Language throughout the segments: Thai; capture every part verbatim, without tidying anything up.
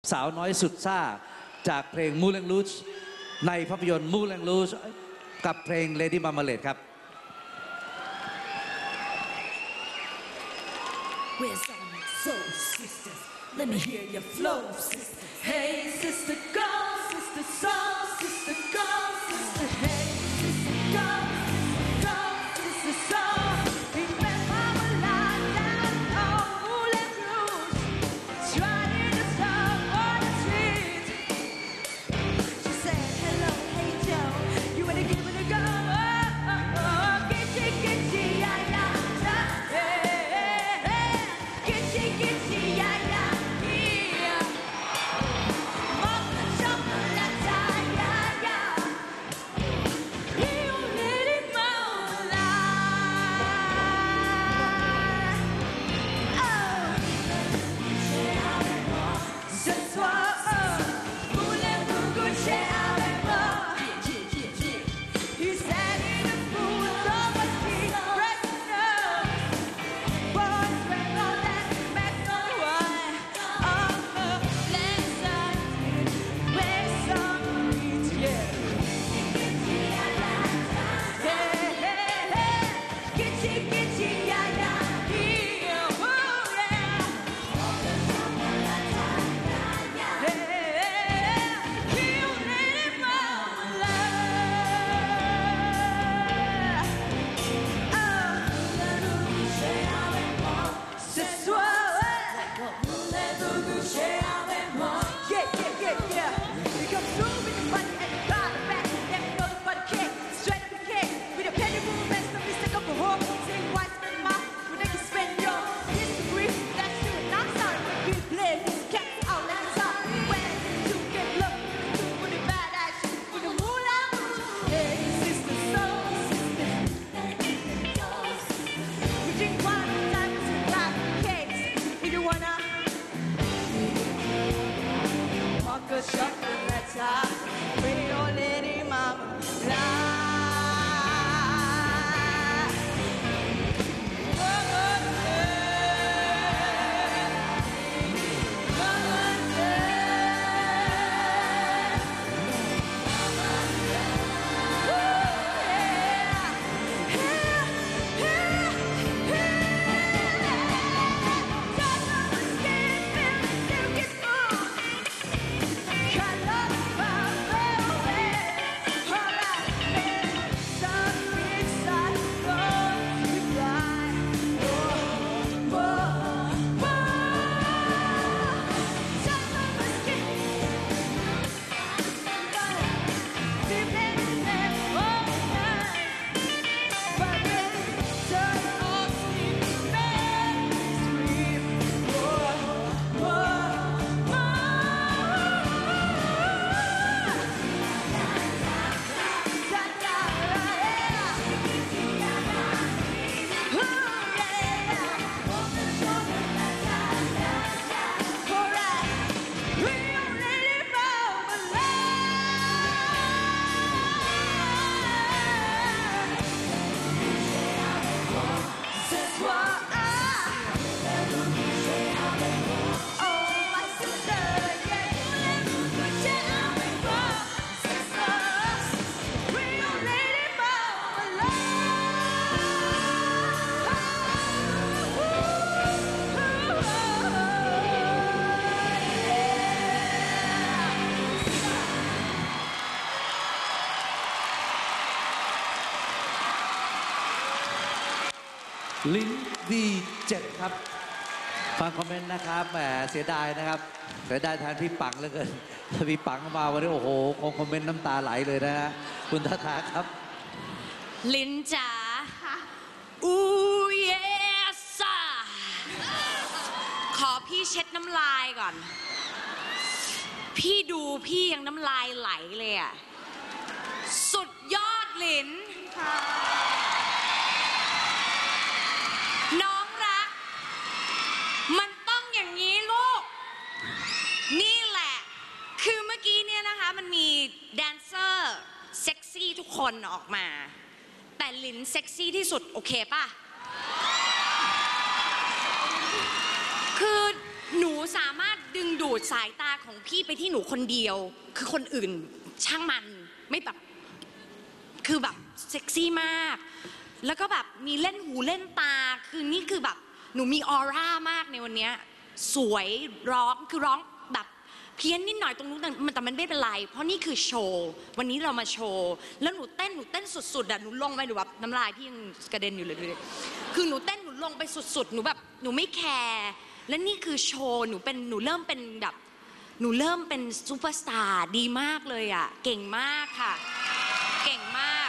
สาวน้อยสุดซ่าจากเพลงมูแลงลูชในภาพยนตร์มูแลงลูชกับเพลง Lady Marmalade ครับ Where's all my soul sisters? Let me hear your flow, sister. Hey, sister, go, sister, soul, sister, go, sister. Hey, sister, go, sister, go, sister, soul. Remember when I down on Moulin Rouge, trying to stop on the street. She said, hello, hey, Joe, you wanna give it a go? Oh, oh, oh, gitchy, gitchy, yeah, yeah, yeah, yeah. Gitchy, gitchy, yeah, yeah, yeah. Mocha chocolate, yeah, yeah. You little moonlight. Oh, ce soir, oh, voulez-vous coucher avec moi? You said in a fool, so much heat, breaking up. Boys, break all that, back on the wine. On the left side, where some meets, yeah. Hey, hey, hey, gitchy, gitchy, yeah, yeah, yeah, oh, yeah. Hey, hey, hey, you need my love. Ce soir, voulez-vous coucher avec moi? Yeah, yeah, yeah, yeah. You come through with the money and you got it back. Never know the butter cake, straight up the cake. With a penny movement, no mistake of the whole. Say why spend my, when they can spend your history. That's true, and I'm sorry. We play this cat out and top. When you get love, you do with the bad ass, with the Moulin Rouge. Hey, sister, soul, sister. We drink wine all the time, we got cakes. If you wanna mocha chocolate, pretty old lady mama, lie. Oh, oh, yeah. Oh, ลิ้น วี เจ็ด ครับฟังคอมเมนต์นะครับแหมเสียดายนะครับเสียดายแทนพี่ปังเหลือเกินถ้าพี่ปังมาวันนี้โอ้โหคงคอมเมนต์น้ำตาไหลเลยนะฮะคุณทาทาครับลิ้นจ๋าอู้เยสะขอพี่เช็ดน้ำลายก่อน พี่ดูพี่ยังน้ำลายไหลเลยอะสุดยอดลิ้นน้องรัก มันต้องอย่างนี้ลูก นี่แหละ คือเมื่อกี้เนี่ยนะคะมันมีแดนเซอร์เซ็กซี่ทุกคนออกมา แต่ลิ้นเซ็กซี่ที่สุดโอเคป่ะ คือหนูสามารถดึงดูดสายตาของของพี่ไปที่หนูคนเดียว คือคนอื่นช่างมันไม่แบบคือแบบเซ็กซี่มากแล้วก็แบบมีเล่นหูเล่นตาคือนี่คือแบบหนูมีออร่ามากในวันนี้สวยร้องคือร้องแบบเพี้ยนนิดหน่อยตรงนู้นมันแต่มันไม่เป็นไรเพราะนี่คือโชว์วันนี้เรามาโชว์แล้วหนูเต้นหนูเต้นสุดๆอ่ะหนูลงไปหนูแบบน้ำลายพี่ยังกระเด็นอยู่เลยดูดิคือหนูเต้นหนูลงไปสุดๆหนูแบบหนูไม่แคร์และนี่คือโชว์หนูเป็นหนูเริ่มเป็นแบบหนูเริ่มเป็นซูเปอร์สตาร์ดีมากเลยอ่ะเก่งมากค่ะเก่งมาก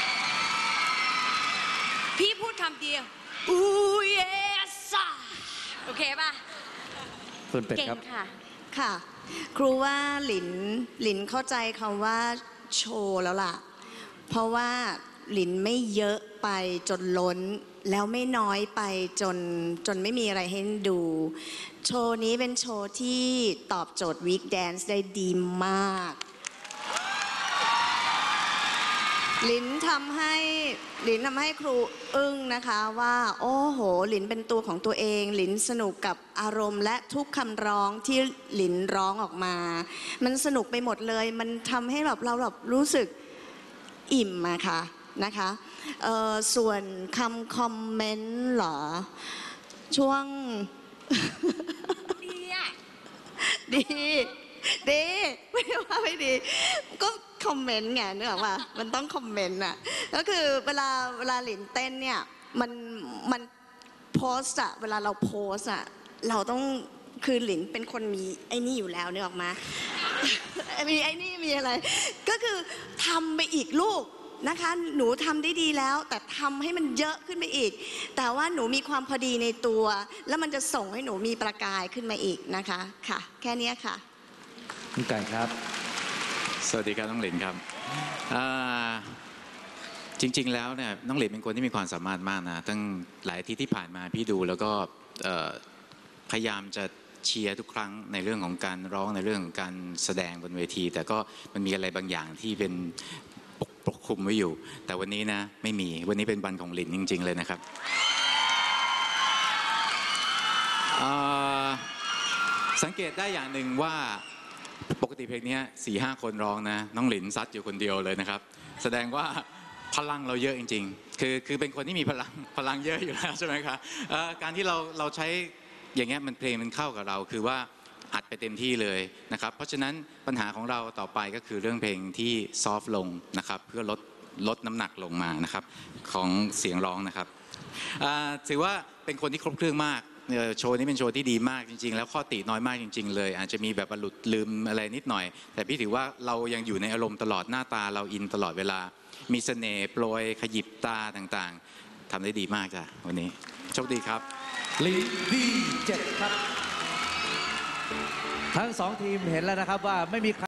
พี่พูดคำเดียวอู้เยสโอเคป่ะคุณเป็ดเก่งครับค่ะค่ะ ครูว่าหลินหลินเข้าใจคำว่าโชว์แล้วล่ะ เพราะว่าหลินไม่เยอะไปจนล้น แล้วไม่น้อยไปจนจนไม่มีอะไรให้ดู โชว์นี้เป็นโชว์ที่ตอบโจทย์วีคแดนซ์ได้ดีมากหลินทำให้หลินทำให้ครูอึ้งนะคะว่าโอ้โหหลินเป็นตัวของตัวเองหลินสนุกกับอารมณ์และทุกคำร้องที่หลินร้องออกมา มันสนุกไปหมดเลยมันทำให้แบบเราแบบรู้สึกอิ่มอะค่ะนะคะเอ่อส่วนคำคอมเมนต์เหรอช่วงดีอ่ะดีดีไม่ว่าไม่ดีก็คอมเมนต์ไงนึกออกป่ะมันต้องคอมเมนต์อ่ะก็คือเวลาเวลาหลินเต้นเนี่ยมันมันโพสอะเวลาเราโพสอะเราต้องคือหลินเป็นคนมีไอ้นี่อยู่แล้วนึกออกมา มีไอ้นี่มีอะไร ก็คือทำไปอีกลูกนะคะหนูทำได้ดีแล้วแต่ทำให้มันเยอะขึ้นไปอีกแต่ว่าหนูมีความพอดีในตัว แล้วมันจะส่งให้หนูมีประกายขึ้นมาอีกนะคะค่ะแค่นี้ค่ะคุณไก่ครับสวัสดีครับน้องหลินครับจริงๆแล้วเนี่ยน้องหลินเป็นคนที่มีความสามารถมากนะตั้งหลายอาทิตย์ที่ผ่านมาพี่ดูแล้วก็พยายามจะเชียร์ทุกครั้งในเรื่องของการร้องในเรื่องของการแสดงบนเวทีแต่ก็มันมีอะไรบางอย่างที่เป็นปกปกคลุมไว้อยู่แต่วันนี้นะไม่มีวันนี้เป็นวันของหลินจริงๆเลยนะครับสังเกตได้อย่างหนึ่งว่าปกติเพลงนี้สี่ห้าคนร้องนะน้องหลินซัดอยู่คนเดียวเลยนะครับแสดงว่าพลังเราเยอะจริงๆคือคือเป็นคนที่มีพลังพลังเยอะอยู่แล้วใช่ไหมครับการที่เราเราใช้อย่างเงี้ยมันเพลงมันเข้ากับเราคือว่าอัดไปเต็มที่เลยนะครับเพราะฉะนั้นปัญหาของเราต่อไปก็คือเรื่องเพลงที่ซอฟต์ลงนะครับเพื่อลดลดน้ำหนักลงมานะครับของเสียงร้องนะครับถือว่าเป็นคนที่ครบเครื่องมากโชว์นี้เป็นโชว์ที่ดีมากจริงๆแล้วข้อติน้อยมากจริงๆเลยอาจจะมีแบบหลุดลืมอะไรนิดหน่อยแต่พี่ถือว่าเรายังอยู่ในอารมณ์ตลอดหน้าตาเราอินตลอดเวลามีเสน่ห์โปรยขยิบตาต่างๆทำได้ดีมากจ้ะวันนี้โชคดีครับลีดีเจ็ดครับทั้งสองทีมเห็นแล้วนะครับว่าไม่มี